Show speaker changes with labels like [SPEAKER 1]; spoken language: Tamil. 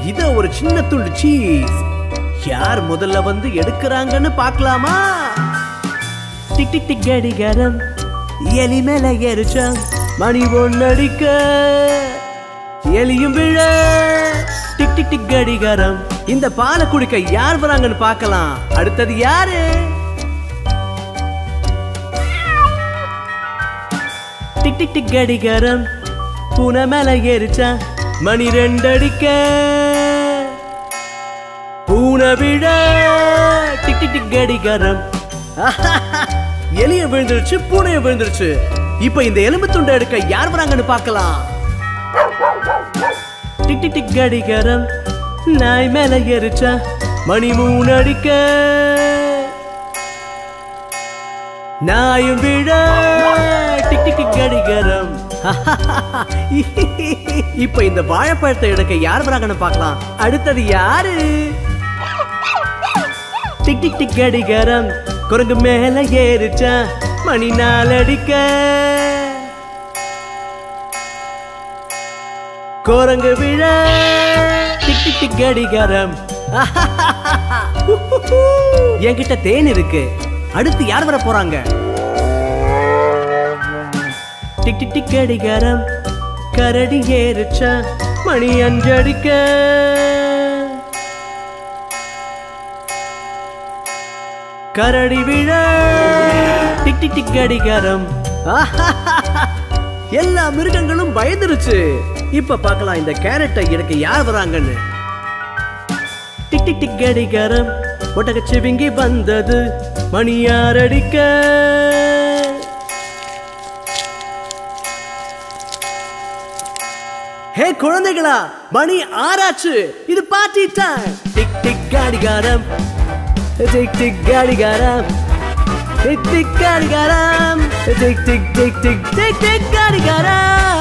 [SPEAKER 1] இத ஒரு சின்ன துண்டு சீஸ். யார் முதல்ல வந்து எடுக்கறாங்கன்னு பார்க்கலாமா? டிக் டிக் டிக் கடிகாரம் எலி மேல ஏறிச்சா மணி ஒன்னடிக்க எலியும் விழ. டிக் டிக் டிக் கடிகாரம் இந்த பாலை குடிக்க யார் வராங்கன்னு பார்க்கலாம். அடுத்தது யாரு? டிக் டிக் டிக் கடிகாரம் பூனை மேல ஏறிச்சா மணி 2 அடிக்க பூனை விழ. டிக் டிக் டிக் கடிகாரம் எலிய விழுந்துருச்சு, பூனைய விழுந்துருச்சு. இப்ப இந்த எலும்பு துண்டை எடுக்க யார் வராங்கன்னு பார்க்கலாம். டிக் டிக் டிக் கடிகாரம் நாய் மேல ஏறிச்சா மணி 3 அடிக்க நாயும் விழ. டிக் டிக் டிக் கடிகாரம் இப்ப இந்த வாழைப்பழத்தை எடுக்க யார் வராங்கன்னு பார்க்கலாம். அடுத்தது யாரு? டிக் டிக் டிக் கடிகாரம் குரங்கு மேல ஏறிச்சா மணி 4 அடிக்க குரங்கு விழ. டிக் டிக் டிக் கடிகாரம் என்கிட்ட தேன் இருக்கு. அடுத்து யார் வர போறாங்க? டிக் டிக் டிக் கடிகாரம் கரடி ஏறிச்சா மணி 5 அடிக்க கரடி விழ. டிக் டிக் டிக் கடிகாரம் எல்லா மிருகங்களும் பயந்துருச்சு. இப்ப பார்க்கலாம் இந்த கேரட்டை எடுக்க யார் வராங்கன்னு. டிக் டிக் டிக் கடிகாரம் ஒட்டகச்சிவிங்கி வந்தது மணி 6 அடிக்க ஹே குழந்தைகளா, மணி 6 ஆச்சு. இது பார்ட்டி டைம். டிக் டிக் கடிகாரம் டிக் டிக் கடிகாரம் டிக் டிக் கடிகாரம் tick tick tick tick tick tick கடிகாரம்.